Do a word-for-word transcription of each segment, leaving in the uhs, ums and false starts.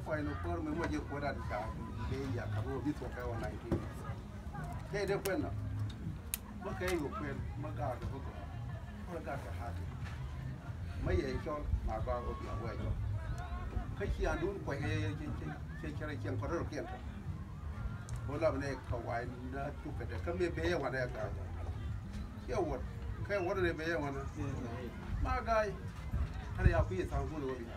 poi no por me mo je ko da ka be ya ka ro bi to ka wa na ti ke de ko no mo ke yo ko mo ga ga ko ko ga ka ha mai ye cho ma ga o bi wa yo kai ki an dun ko ye ye ke ke ke ko ro ke ta bo la ne ka wa na tu ka de ka me be ya wa da ka ke wa ke wa de be ya wa na ma ga ta ya ku sa ku lo bi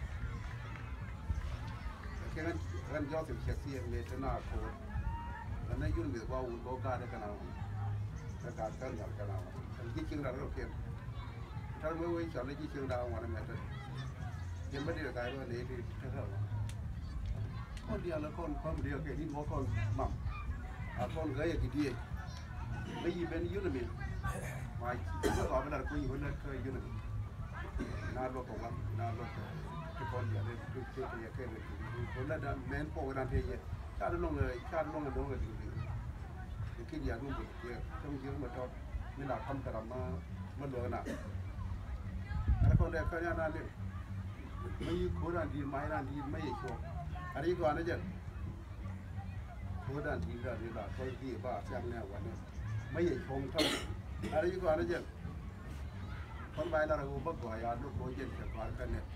ke ran ran jo se ke si me ta na ko na yun me wa u bo ga da ka na ka ka ka ya ka na ji king da ro ke ta me we cha le ji king da wa na me taยังไม่ได้กายว่าเนี่ยที่เท่าคนเดียวแล้วคนความเดียวแค่นี้หัวคนหม่ำอาคนก็ยังกี่ดีไม่ยีเป็นยุ่งเลยมาเมื่อก่อนเวลาคุยคนนั้นเคยยุ่งเลยน่ารถตกวันน่ารถที่คนเดียวเลยคือคือตัวแค่เลยคนนั้นแม่นโปกันทีเดียวชาติลงเลยชาติลงเลยลงเลยจริงๆคิดอยากรู้หมดเยอะต้องเยอะมาทอดไม่หลับทำแต่ละมามันเหลือหนักแล้วคนเดียวเขาเนี่ยน่าเลี้ยงไม่โคดันดีไม่ดันดีไม่โชว์อะไรก็อันนั้นจะโคดันดีละดีละคอยดีบ้าเสียงเนี่ยวันนี้ไม่ชงทั้งอะไรก็อันนั้นจะคนไปแล้วเราบุกไปยาลูกโคเย็นจะกวาดกันเนี่ย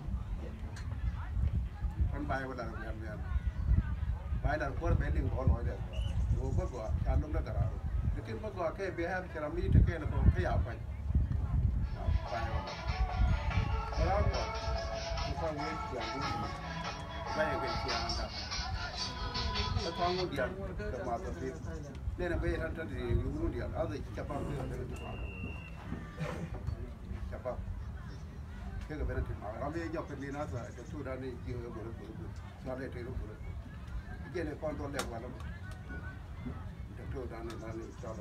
คนไปเวลาเราเรียนเรียนไปแล้วคนไปดึงหัวหน่อยเดียวบุกไปชาลุงนักการ์แต่กินบุกไปแค่เบี้ยแค่เราไม่ได้แค่เราขยับไปไปแล้วก็ฟังเรื่องอย่างนี้ไม่เป็นเสียงนะแล้วฟังเรื่องกับมาตัวนี้เนี่ยนะไปท่านท่านที่รู้เรื่องเอาแต่จับปั้มเรื่องเรื่องที่มาจับปั้มแค่กับเป็นที่มาเราไม่ยอมเป็นลีน่าสายจะสู้ได้นี่เกี่ยวกับบุรุษบุรุษชาเล่ที่รู้บุรุษที่เนี่ยคนตัวเล็กกว่าเราจะสู้ได้นี่นั่นนี่ชาเล่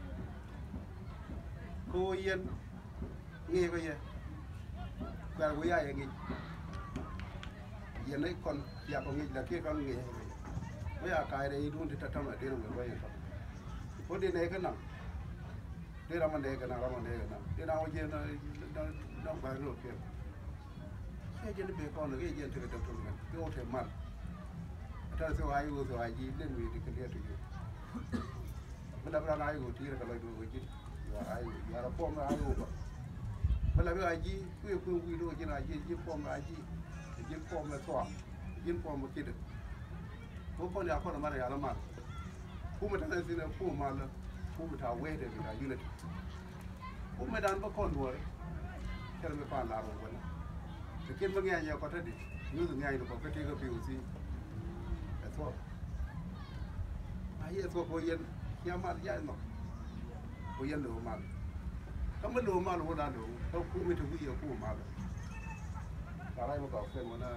กูยันงี้ก็ยังกว่ากูยังยังงี้ยันไอ้คนอยากเอางี้แล้วที่เขางี้ไม่อยากกายได้ดูที่ทำอะไรที่เราไม่ไหวครับพอดีเนี่ยกันนะที่เรามันเด็กกันนะเรามันเด็กกันนะที่เราเย็นนะน้องไปรู้เกี่ยวแค่เย็นเบคอนหรือแค่เย็นที่เราทำกันที่โอเทมันถ้าสวายกูสวายจีเล่นวีที่เขาเรียกอยู่เวลาเราไอ้กูที่เราเลยดูจีว่าไอ้ยาเราป้อมไอ้กูเวลาเราไอ้จีคุยคุยคุยดูจีน่ะจีจีป้อมไอ้จียินฟอร์มเลยตัวยินฟอร์มมาคิดผู้คนอยากคนมาเรียนมาผู้ไม่ทันได้สินะผู้มาแล้วผู้ไม่ท้าเวทเลยนะยูนิตผู้ไม่ดันก็คนด้วยแค่ไม่ผ่านลาลงวันแต่กินบางอย่างเยอะก็ทัดดิยูถึงไงหรือเปล่าก็ที่ก็ผิวสิแต่ตัวไอ้เหี้ยตัวผู้ยันยามาย่ายหนอกผู้ยันดูมาก็ไม่ดูมาหรือว่าดูเขาผู้ไม่ถูกผู้เยอะผู้มาอะไรมาก่อเป็นวันน่ะ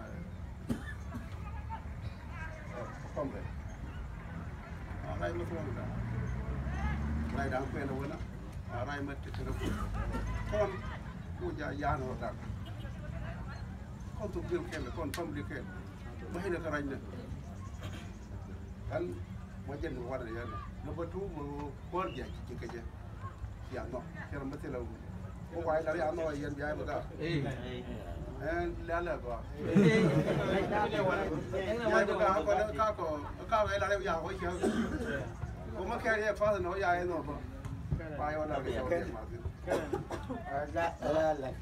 ต้มเลยอะไรมาต้มกันอะไรดังเป็นวันน่ะอะไรมาติดกันคนผู้ยายานหัวตักคนถูกเลี้ยงแค่คนต้มเลี้ยงแค่ไม่ให้เด็กอะไรเนี่ยกันวันเย็นวันอะไรเนี่ยเราไปทุ่มมือคนใหญ่จริงๆกันเยอะอย่างเนาะแค่เราไม่ใช่เราพวกไว้เราอย่างน้อยยันย้ายมาได้เออแล้วเลยก็ย้ายมาก็เขาก็เขาก็เขาไว้เราอย่างไว้เชียวผมมาแค่นี้ฟ้าสนอยายเนาะไปวันละเดียวเดียวมาสิละละละ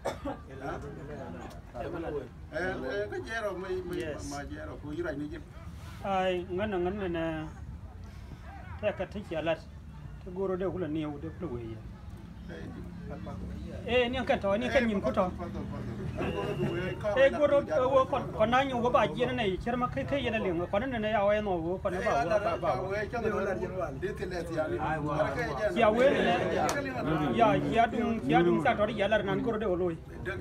เออก็เจ้าเราไม่ไม่มาเจ้าเราคุยอะไรนี่จิ๊บไอ้งั้นงั้นเลยนะถ้ากระทิเจริญถ้ากูรู้เดี๋ยวกูเลยเนี่ยเดี๋ยวกูเลยเอ้เนี่ยกันต่อเนี่ยกันยิงกูต่อเอ้กูรู้ว่าคนคนนั้นอยู่ว่าบ้าจีนนี่เชื่อมาแค่แค่ยันเลี้ยงคนนั้นเนี่ยเอาไอ้หนูคนนั้นบ้าว่าบ้าบ้าอย่าเว้นเลยอย่าอย่าดุงอย่าดุงสักตอนนี้อย่าละนั่นกูรู้เดี๋ยวเลย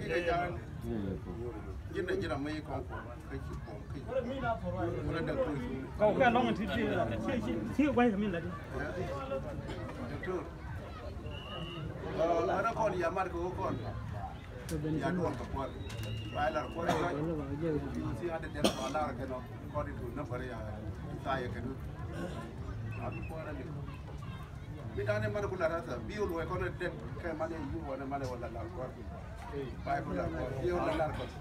ยินดียินดีไม่ของผมเคยคิดผมเคยคนเด็กตัวสูงเขาแค่ลองที่ที่ที่ที่ไว้ทำยังไงดิเออแล้วคนยามาร์กูคนยาดวงกับคนไปแล้วคนก็ที่อาจจะเดินมาแล้วกันเนาะคนที่ถูกนับไปยาตายกันดูอาบิคนนั้นไม่ได้เนี่ยมันกูลาราสบิวรวยคนเด็กแค่มันยังอยู่วันนั้นมันเลยวันละล้านกว่าไปคนละคนเดียวละละคน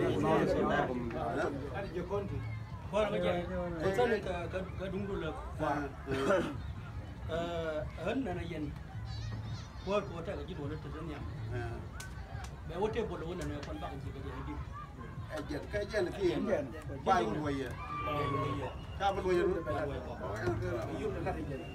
พอก็จะคนเส้นก็ก็ก็ดุงดุเลยว่าเออเอิญนั่นเย็นพอก็จะก็จีบเลยตัวนี้แบบว่าเจ้าบุญเลยนั่นคนบ้านจีบก็จะดีไอ้เจ็ดแค่เจ็ดที่บ้านรวยอ่ะข้าวรวยยังรู้ยุ่งนั่นเย็น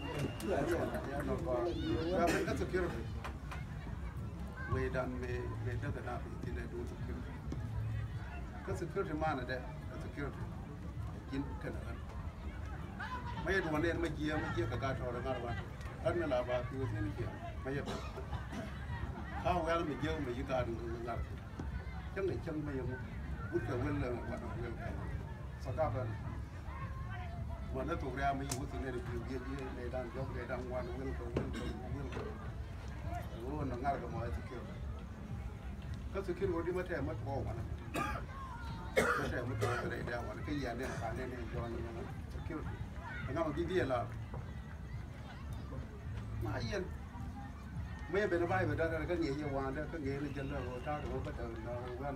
ก็เป็นก็ security เวดันเมเวดันแต่นาปีที่ได้ดู security ก็ security มาน่ะเด้ก็ security กินกันนะไม่ใช่วันนี้ไม่เกี่ยวไม่เกี่ยวกับการทอร์งานวันอันนั้นละบาคือที่นี่เกี่ยวไม่ใช่ข้าวแววไม่เกี่ยวไม่ยิ่งการงานจังไหนจังไม่ยังพูดกับเวลเลยวันเวลสกัดกันวันนั้นถูกเรียกไม่อยู่ที่นี่คือเยี่ยมในด้านยกในด้านวันเวลกับเวลกับเวลกับโอ้หนังงานกับหมอสกิลก็สกิลวันที่มาแทนมาโกงนะมาแทนมาโกงอะไรเดียววันก็ยันเนี่ยการเนี่ยย้อนเนี่ยนะสกิลงานดีๆละมาเยี่ยมไม่เป็นอะไรแบบนั้นก็เงี้ยวันเด้อก็เงี้ยเลยจะเลิกว่าถ้าเราก็จะเราวัน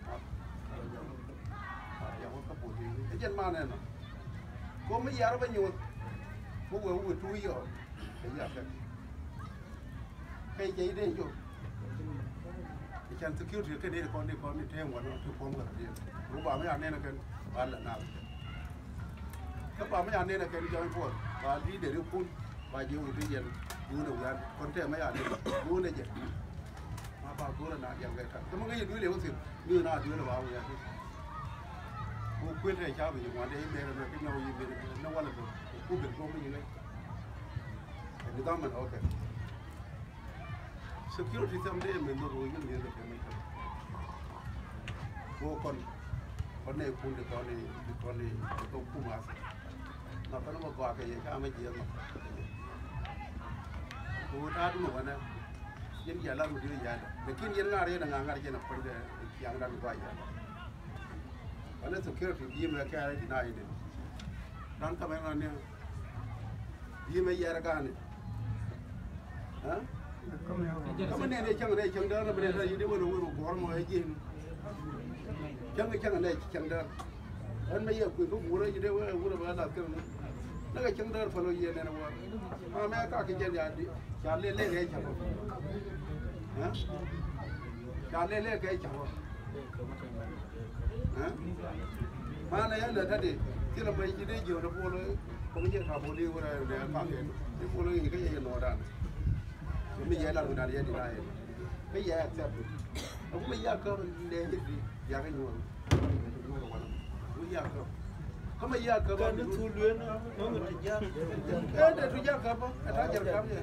อย่างว่าก็ปวดดีไอ้เจนมาเนี่ยนะก็ไม่อยากไปอยู่พวกเราอุ้ยทุยอ่ะไอ้ยาแค่ใครใจได้อยู่ไอ้ฉันสกิลถือแค่นี้คนนี้คนนี้เท่งวันทุกคนกันเดียวรู้ป่ะไม่อ่านเนี่ยนะกันบ้านละนาถ้าป่ะไม่อ่านเนี่ยนะกันจะไม่พูดบ้านที่เดี๋ยวพูดบ้านอยู่ที่เย็นดูหนึ่งวันคนเท่ไม่อ่านเนี่ยดูเนี่ยเย็นมาป่ะดูแล้วนะอย่างไรครับแต่มันก็ยังดูเดี๋ยวสิดูหน้าดูแล้วว่าอย่างนี้กูคุยเรื่องชาวบ้านอย่างวันนี้เมื่อเราไปเงาอยู่เมื่อนั่งวันละตัวกูเป็นคนไม่ยังไงแต่ต้องมันโอเค security ทำได้เหมือนตัวรู้ยังเรียนแต่ไม่ทำกูคนคนในคุณเด็กคนนี้คนนี้ตัวผู้มาสิเราก็ต้องมาก่อกันอย่างข้าไม่เยี่ยมกูท้าดูหนูนะยันยันละมันดียันแต่กินยันงาเรียนงานงานเจนปนเดยังดันกว่ายันอันนั้น security ยี่มันแค่อะไรที่น่าอยู่ดันทำไมงานเนี่ยยี่ไม่ยากกันเนี่ยฮะก็มันเนี่ยช่างเนี่ยช่างเดินมันเนี่ยยี่ดีมันรู้ว่าก่อนมาไอ้ยินช่างไอ้ช่างเนี่ยช่างเดินอันไม่ยากคุยกับบุรุษยี่ดีว่าบุรุษบ้านนักกันแล้วก็ช่างเดิน follow ยี่เนี่ยนะว่ามาแม่ก็คิดยันยันดิจานเล่เล่ไงช่างฮะจานเล่เล่ไงช่างฮะมาในยันเนี่ยท่านดิที่เราไปยี่ดีอยู่นะพวกเราผมยังทำบุรีว่าเนี่ยฟังเห็นที่พวกเราอีกก็ยังนอนได้ไม่แย่เราหนาเดียดีได้ไม่แย่แซ่บผมไม่อยากก็เลี้ยงดีอยากให้หนูไม่อยากก็เขาไม่อยากก็การนึกทุเรียนนะน้องมันจะยากเออเดี๋ยวทุยากครับอ่ะถ้าจะทำเนี่ย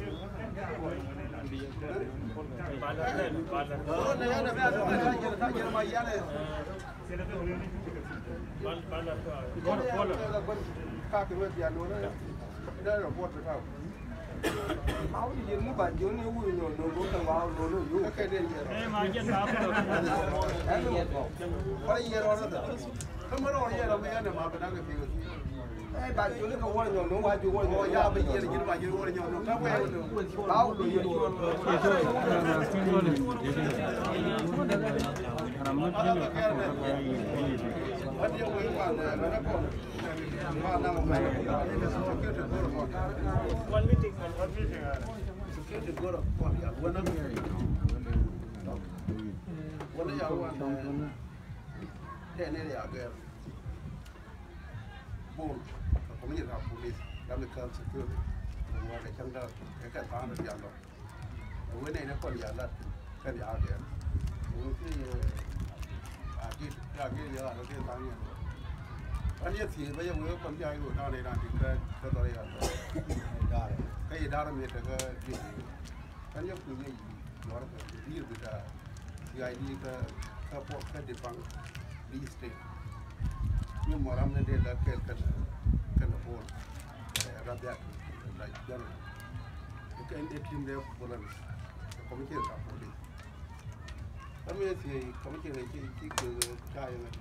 บ้านละบ้านละเออเนี่ยเนี่ยแม่ต้องถ้าจะถ้าจะมาเยอะเลยบ้านบ้านละก็คนละคนข้าคือว่าอย่างนู้นนะได้เราพูดไปเท่าmáu thì dân nó bạn dưới nó vui rồi nó cũng thằng vào nó nó vui cái này vậy mà dân sao có gì đó đó không có gì đâu mấy anh mà bên đó cái gì cái bạn dưới nó không có nhiều nó qua dưới qua rồi ra bây giờ là những bạn dưới qua nhiều nó nó quen rồi báo rồi dưới anh yêu mấy bạn này nó còn mà năm một ngày one meeting one meeting security go up one ya one up one ya one thế này là cái bull có mấy người police làm được काम security ngoài cái chân đó cái cái phá nó giảm rồi cái này nó còn giảm là cái giảm đấy cái à cái cái cái giờ nó cái tăng nhiều anh ấy thì bây giờ người con trai của ta này là thì cái cái đó là cái gì đó là mình phải cái gì anh ấy cứ nghĩ nó là cái gì bây giờ thì ai đi cái cái bộ cái địa phương đi state nhưng mà làm nên đây là cái cái cái là bộ là đẹp là dân cái anh ấy team đấy bộ là có mấy cái cả bộ đi anh ấy thì có mấy cái này chỉ chỉ cứ trai này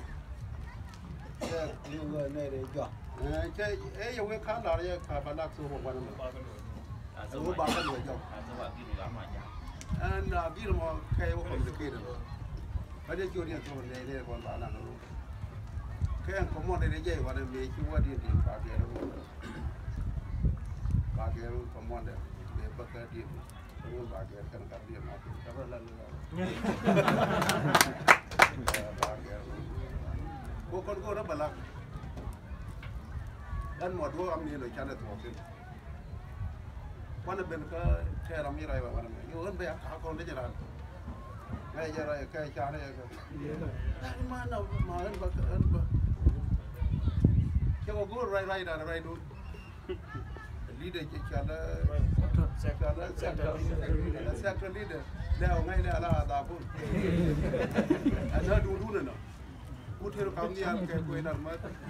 nhiều người này để chọn, cái ấy dùng cái khán giả này cả bạn đặc số một bạn số ba cái người chọn, số ba cái người làm mà chọn, anh là biết mà cái ông không được kia rồi bây giờ chuyện thôi này này còn bảo là nó cái anh có món này dễ quá nên mấy chú qua đi đi bà kia đâu bà kia có món đấy để bắt cái đi rồi bà kia cần cái đi mà cái đó là bà kia cô con cô đó bà lạc anh một đôi âm như lời cha này thuộc thếวันเป็นก็แค่เรามีอะไรแบบวันนี้อยู่กันไปหาคนได้ยังไงไงจะอะไรแค่ชาเนี่ยก็มาเนาะมาเอ็นบักเอ็นบักแค่ว่ากูไรไรได้ไรดูลีดเดอร์จะชาละชาละเซกเตอร์เซกเตอร์ลีดเดอร์แล้วไงเนี่ยละตาพูดอันนั้นดูดูเนี่ยเนาะพูดที่เราคำนี้แค่คุยนั่นมา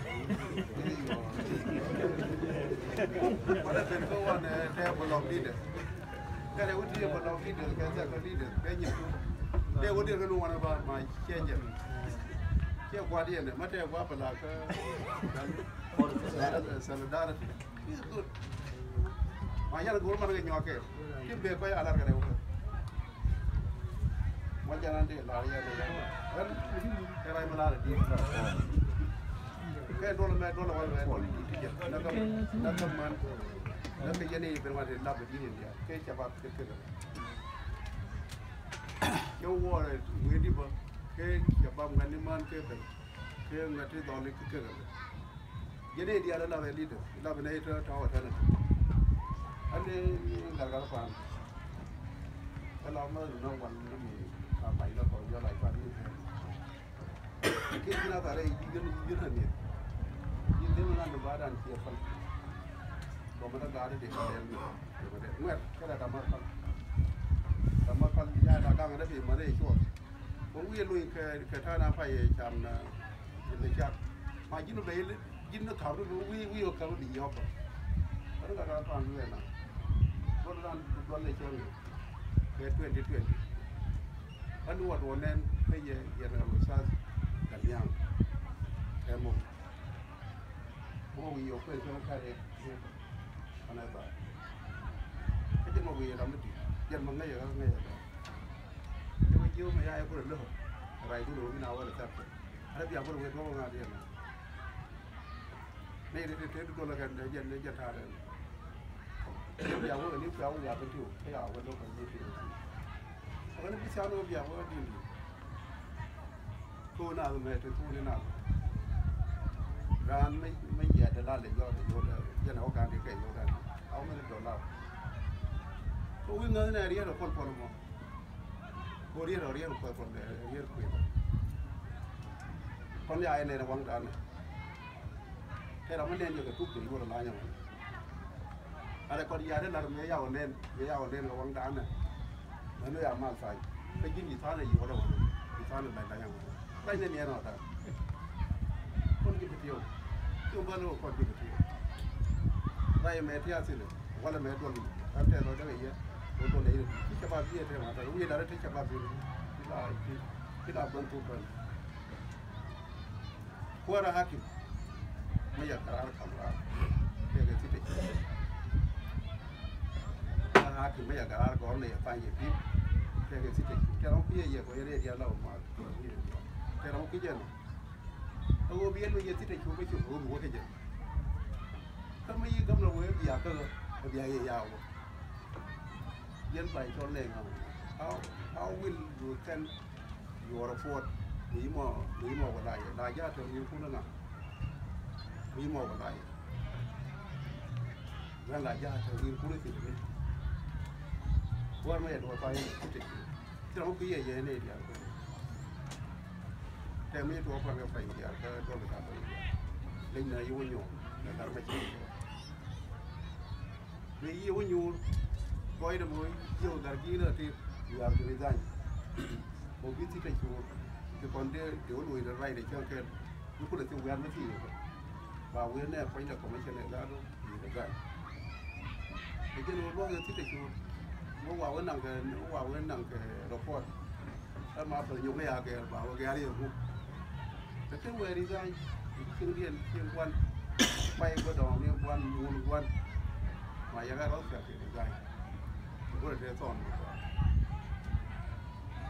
วันนั้นเป็นก็วันเนี่ยแค่บอลลีดเดอร์แค่เดี๋ยววันที่บอลลีดเดอร์แค่เซกเตอร์ลีดเดอร์แค่ยิ่งเดี๋ยววันเดียวก็รู้วันนั้นบ้านมาเชี่ยนยังเชี่ยกว่าเดียวเนี่ยมาเที่ยวว่าเปล่าก็สารดาร์ที่สุดมาอย่างกูมันก็ยังโอเคที่เบย์ไปอะไรกันเนี่ยวันจันทร์ที่ลาเรียนเลยกันแค่ไรมาลาดีแค่โดนแม่โดนวันแม่โดนที่เจ็บแล้วก็แล้วก็มันแล้วก็ยันนี่เป็นวันที่ลาบดีเนี่ยแค่จะแบบเกิดเจ้าวัวเลยมือดีบ่แค่จะแบบงานนี้มันแค่เป็นแค่งานที่ตอนนี้เกิดยันนี่เดียวแล้วลาบดีเด้อลาบในเท่าเท่าเท่านั้นอันนี้การการฟังถ้าเราเมื่อน้องวันนั้นมีไปแล้วก็จะไหลฟังนี่คิดน่าจะได้ยืนยืนเนี่ยยืนเดี๋ยวมันจะบ้าดันเสียฟังก็มันต้องการได้เด็กเรียนอยู่เด็กเมื่อแค่ได้ทำมาฟังทำมาฟังยาตากลางได้ปีมาได้ช่วงผมวิ่งลุยแค่แค่ท่าน้ำไฟจำนะยินเลยจักมายินไปยินนักข่าวด้วยวิ่งวิ่งออกข่าวดีออกแล้วก็การฟังด้วยนะรถร้านรถเลยเชื่อมแค่เพื่อนที่เพื่อนอันนู้นวันนั้นไปเยี่ยมเราซากันยังแค่มุกมุกอยู่เพื่อนเพื่อนแค่เด็กอันนั้นแบบไอ้เจ้ามุกอยู่เราไม่ดียันมันไม่เยอะไม่เยอะจะไปยิ้มไม่ได้พูดเรื่องอะไรที่รู้ไม่น่าว่าจะจับอะไรที่อยากพูดเรื่องงานเดียวนี่เด็กๆตัวละกันเดี๋ยวยันเดี๋ยวจะทานเลยอยากพูดอันนี้อยากอยากเป็นที่ไม่อยากว่าโลกมันยิ่งที่วันนี้พี่สาวเราอยากว่าดีตัวน่าจะไม่ถึงตัวนี้น่าร้านไม่ไม่แย่แต่ร้านเล็กยอดเยอะเลยยันเอาการที่เก่งยอดได้เอาไม่ได้โดนเราตัววิ่งเงินเนี่ยเรียกเราคนพอลมั้งตัวเรียกเราเรียกเราคนคนเรียกคุยคนใหญ่ในระวังด้านแค่เราไม่เล่นอยู่กับทุกสิ่งที่เราล้าอย่างอะไรก็ดีอะไรเราไม่ยาวเล่นไม่ยาวเล่นระวังด้านเนี่ยมันไม่อยากมาใส่ไปกินอีสานเลยอยู่ก็ได้อีสานเลยได้ยังได้เนี่ยเนี่ยเนาะแต่คนกินไปเที่ยวเที่ยวบ้านเราคนกินไปเที่ยวได้แม่ที่อาศัยเลยวันละแม่ตัวนี้ตั้งแต่เราได้เยอะตัวตัวนี้ที่จะมาเบี้ยเท่าไหร่แต่วิ่งได้ที่จะมาเบี้ยที่เราที่เราบรรทุกกันขั้วระหักิไม่อยากกระไรคำว่าเพื่อที่จะหากินไม่อยากกระไรก่อนเลยไปอย่างที่แค่สิที่แค่เราพี่เยอะกว่าเยอะเดียวเรามาแค่เราพี่เยอะเอาเบี้ยเราเยอะที่จะชูไปชูหัวหัวแค่เยอะถ้าไม่ยิ่งกำลังเว้ยเบี้ยก็เบี้ยยาวยันไปจนเล่งเอาเอาวินดูแค่ยูโรฟอร์ดหนีหมอหนีหมอกันได้ได้ยากเท่านี้พูดนะหนีหมอกันได้งั้นได้ยากเท่านี้พูดได้สิเนี่ยว่าไม่อยากดูไปที่ติดที่เราพี่เยอะๆเนี่ยเดียวแต่ไม่ตัวฟังกับไปเดียวก็โดนไปทำไปเล่นเนื้อยุ่งยุ่งแต่เราไม่ชินมียุ่งยุ่งก็ไอ้เรื่องยุ่งแต่กี้เนี่ยที่อยู่อาจจะไม่ได้ผมคิดที่จะชูที่คนเดียวเดี๋ยวลุยอะไรเดี๋ยวเชื่อเกินยุคนั้นที่เวียนไม่ที่บ่าวเวียนเนี่ยไปจากของไม่ใช่เนี่ยแล้วอยู่ได้ไอ้เจ้าหนูว่าที่จะชูเมื่อวานวันนั่งกันเมื่อวานวันนั่งกันเราพอดถ้ามาเปิดยกให้อาแกบ่าวแกเรียกผมแต่ถึงเวลาที่ถึงเรียนเที่ยงวันไปก็ดองเนี่ยวันมูลวันมาอย่างไรเราเสียเสียใจก็เลยสอน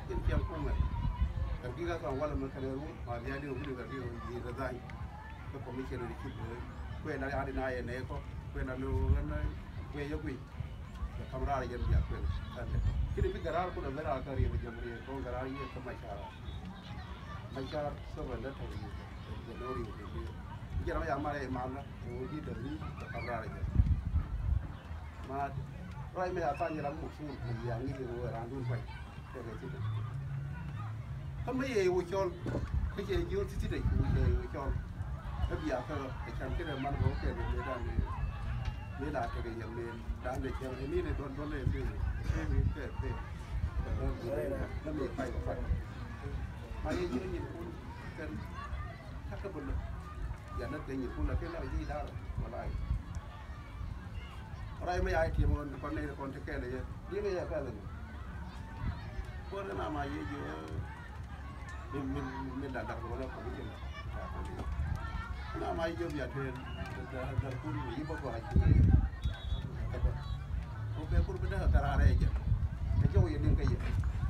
in kiyan kuma kan giga kan wala mun kana ru ma biya din gudu ga biyo yi da zai ko commission da kit ko na ya na ya ne ko ko na lu na ko ya gui da kamra ya biya ko kan kidi bi garar ko da gara ka ri bi jamri ko garar yi ko mashara mashara saboda ta yi da dori ko jira ya mare mala o di da ni da kamra ya ma rai me ata ni ram musul ko ya ni ro ran dun pai te le ti ka me ye wo chol ke je yo ti ti de ku ye wo chol ka bi ya ka e kan ke man go ke le da ni ni la ke ye le da le ke ni ne don don le ti ke ni ke te na me pai ko pai ma ye ni ni ku kan ta ka bul ya na ke ni ku la ke la ji da wala rai me ai ti mo kon ne kon te ke le ye ni me ya ka le ko na ma ye je min min min da da ko la ko ni na ma ye ya te da da ku ni ba ko ha ki ka ba ko be ku be da tara re je ke jo ye din ke ye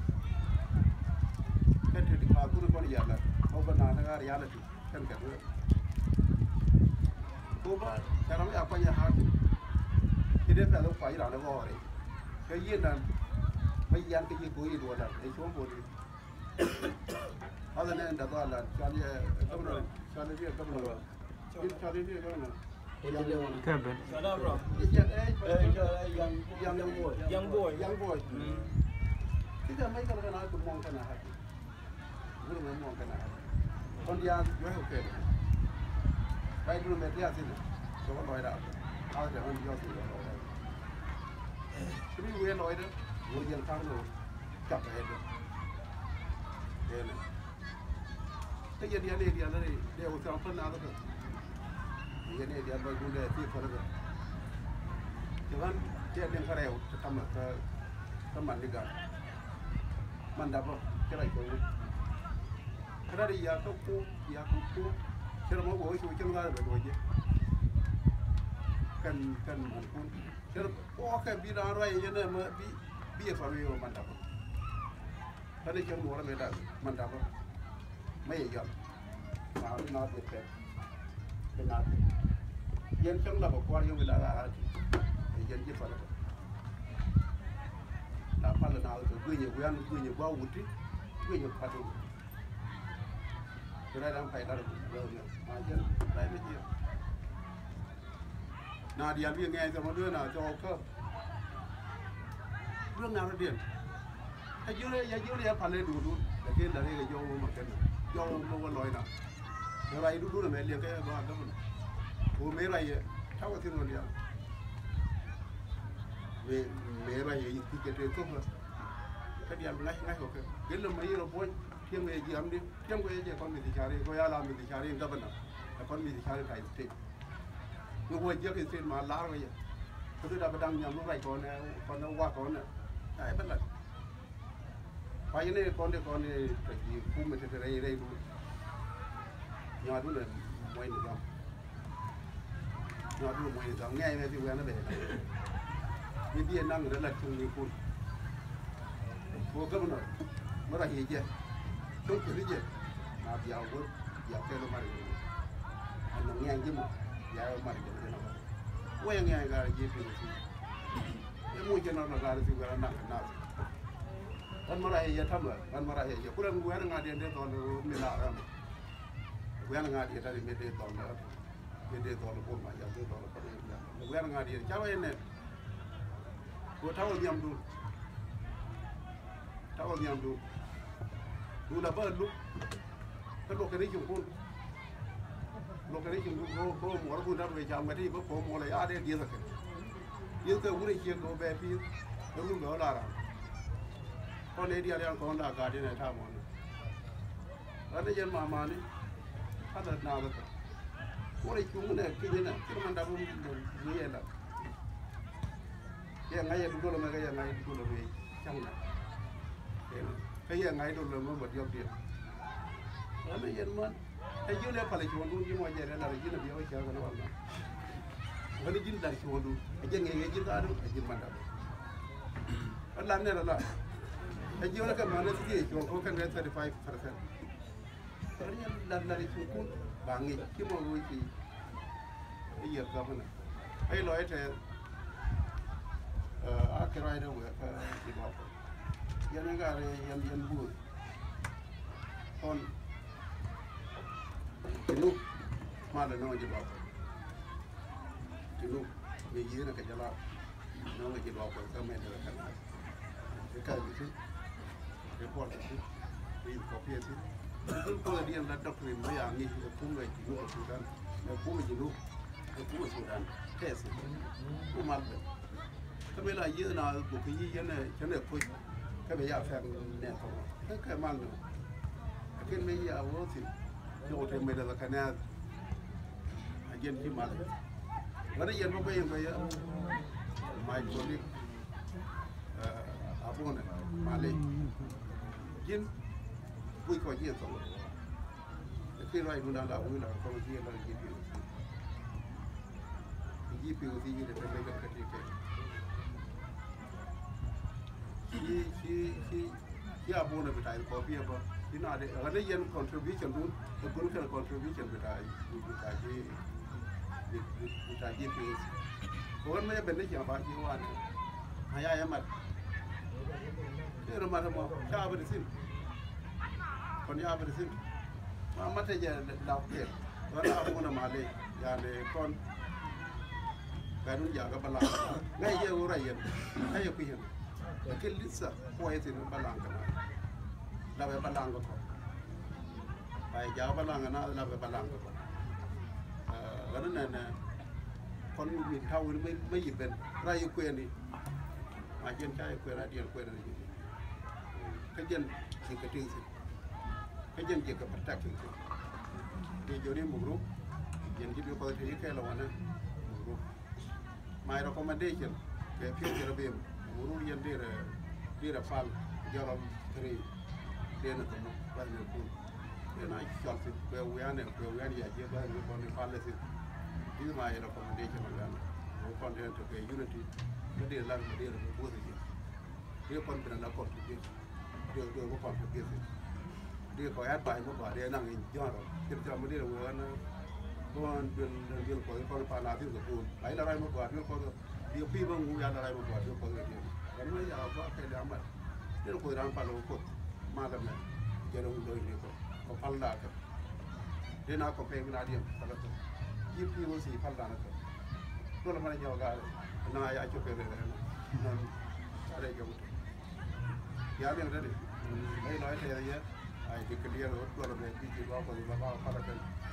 ke te di ka ku ko ni ya la ko ba na na ya la ti kan ka ko ba ta ra ya pa ya ha ki de pa lo pa ira na go re ke ye na mấy gian cái gì cũng gì đùa là để xuống một đi, hay là nên đặt vào là cho đi cấp rồi, cho đi việc cấp rồi, cho đi việc cấp rồi, Kevin. Cho đâu rồi? Yang yang yang boy, Young boy. yang boy. Cái giờ mấy cái này nói cũng mong cái nào hết, cũng mong mong cái nào hết. Còn dia jual ok, cái dulu media sih, coba nói đạo, ao để ông jual sih. Cái gì vậy nói đó. Vô dân thắng rồi, chặt hết rồi. Đây này. Cái gì đi đi này, để ô tô phân nào đó. Cái này đi ăn bao nhiêu để tiếp vào đó. Chứ không, chỉ ăn cái rau, chỉ tầm là cái tầm mặn đi cả. Mặn đập vào, cái này cũng. Cái đó đi giờ có cua, giờ cũng cua. Chứ không có buổi chiều chân ra rồi rồi chứ. Cần cần mặn cua. Chứ có cái bị đau rồi cho nên mà bị biar family orang mandap. Tadi cuma orang beda mandap. Mai jam. Mahu nak betul. Benar. Yang cuma lah bawa yang bela lah. Yang je pada. Dapat lah nak tu. Gue ni gue ni gue ni bawa uti. Gue ni padu. Kita dalam faedah gue ni. Macam lain macam. Nah dia biar ngai sama dia nak jauh ke. เรื่องงานระเบียนถ้าเยอะเลยเยอะเลยพันเลยดูดูแต่เกณฑ์อะไรก็ย่อมากันย่อมาวันลอยนะอะไรดูดูนะแม่เลี้ยงแค่บ้านแล้วมันโอ้เมื่อไรเท่ากับที่เราเลี้ยงเมื่อเมื่อไรที่จะเรียนก็เพื่อถ้าเดียนง่ายง่ายกว่าเกินเราไม่เราพูดเที่ยงเลยยี่ห้อนี้เที่ยงก็ยังจะคนมีติชารีก็ยาลามีติชารีก็เป็นนะแต่คนมีติชารีไทยสเตทเมื่อวันเยอะกินสเตทมาล้างเลยก็คือเราไปดังยำลูกไรก่อนนะก่อนเราว่าก่อนนะไอ้เป็นไรไปยังไงก่อนเดี๋ยวก่อนเนี่ยแต่ที่คู่มันจะอะไรอะไรดูยอดดูเลยมวยหนึ่งสองยอดดูมวยหนึ่งสองง่ายไหมที่เวรนั่นเองมีเบี้ยนั่งอยู่แล้วหลักชุมมีคุณพวกก็มันหน่อยเมื่อไรเหี้ยเจ้าต้องเกิดเหี้ยมาเบี้ยวก็เบี้ยวแค่ลงมาเลยอันนั้นง่ายจริงมั้ยยาวมาเลยเจ้าหน้าว่ายังไงกันยี่ปีสิยังมุ่งจะนอนนอนสิเวลานั่งนั่งวันมาไรเหี้ยทำเหรอวันมาไรเหี้ยคุณเรื่องเวรงานเดียนเดียตอนไม่ลาแล้วเวรงานเดียตอนไม่ได้ตอนแล้วไม่ได้ตอนพูดมาอย่างเดียวตอนพูดอย่างเวรงานเดียเจ้าเองเนี่ยกูเท่าเยี่ยมดูเท่าเยี่ยมดูดูระเบิดลุกก็ลุกกันได้จุ่มคุณลุกกันได้จุ่มคุณโอ้โหหมอคุณทำไปจำกันที่พวกผมอะไรอาเดียเดียสักเยอะเกินวุ้นเชียงโกแบบพี่แล้วลุงก็ลาละตอนนี้เดียร์ยังคนละการที่ไหนท่ามันแล้วนี่ยันมามานี่ถ้าเดินหน้าก็วุ้นจุ่มเนี่ยกินเนี่ยที่มันดับมันนี่เองละยังไงดูดูแล้วมันก็ยังไงดูแล้วมันช่างนะก็ยังไงดูแล้วมันหมดยกเดียวแล้วนี่ยันมันไอ้ยืนเลยผลิตชวนดูยิ่งว่าเยอะเลยเรายืนเลยเบี้ยวเชียวกันวันนั้นวันนี้ยืนได้ชวนดูไอ้ยังไงยืนได้ดูไอ้ยืนมันดับวันนั้นเนี่ยเราละย e jiwna kam mana sidi ko ko kan thirty-five percent ari lan lan su kun bangi ki mo wi ki e yer ka bana ai lo ite a kira ida we ka di ba ko yana ga re yan yan bu kon tinu ma da no ji ba ko tinu me yi na ka jala no ga ji ba ko ka me da kan e ka ji report itu di kopi itu itu dia nak dokter yang yang ni pun lagi juga Sudan, pun juga pun Sudan, tes itu malu. Tapi lah ia nak buku ia ni macam pun kami ya fan ni tu, tak kami malu. Tapi ni ya awal sih, jauh tu mereka tak kenal agen di malu. Mana yang apa yang saya, my colleague, apa ni, Malay. Jin vui coi chuyện xong khi này nó đang là vui là không chuyện là gì phiêu gì phiêu thì gì để phải lấy cái cái cái khi khi khi khi abo na betai copy abo thì nó để ở đây dân contribution luôn cái cũng cái contribution betai betai cái betai gì phiêu còn mấy bên đấy chẳng bao nhiêu anh hay ai mà thế rồi mà thằng cha bên xin còn nhà bên xin mà mất thời gian đào tiền đó là ông nó mà đi nhà này con cái nó giờ cái balang ngay giờ có gì ngay giờ quý hiền cái lịch sử quay thì nó balang cái này là về balang cái con phải giờ balang cái nào là về balang cái con cái đó này nè con mình thâu mới mới gì bên ra yêu quyền đi mà trên trái quyền ra điện quyền này cái dân thì cái tiền cái dân chỉ có bắt chắc thì thì giờ đi một lúc dân chỉ biết coi thấy cái là vậy nè một lúc my recommendation cái phiếu cho nó về một lúc dân đi là đi là phal giờ làm thì đi là tụi nó bao nhiêu cũng để nói chọn thì về quê này về quê này giờ bao nhiêu con đi phal là thì this my recommendation là nó còn đi từ cái unity cái đi làm cái đi là một gì dia kon benar nak kontribusi, dia dia mau kontribusi, dia kau ada bayar mau bayar nang injor, kita cuma dia orang kon bil bil kau kon pala tu tu, lain orang mau bayar dia kau dia pi bang dia orang mau bayar dia kau dia, kerana ya apa kerja amat, dia kau orang pala kau malam ni, jadi orang doi ni kau kau pala kan, dia nak kau pay mana dia pala tu, dia pi mesti pala nak, tu lah mana jawab kan, nak ayah cuci pay dia, ada jawab. Ya yang tadi, ini loh saya ya, ai di kerja road kalau berarti di bawah kalau bawah kalau kan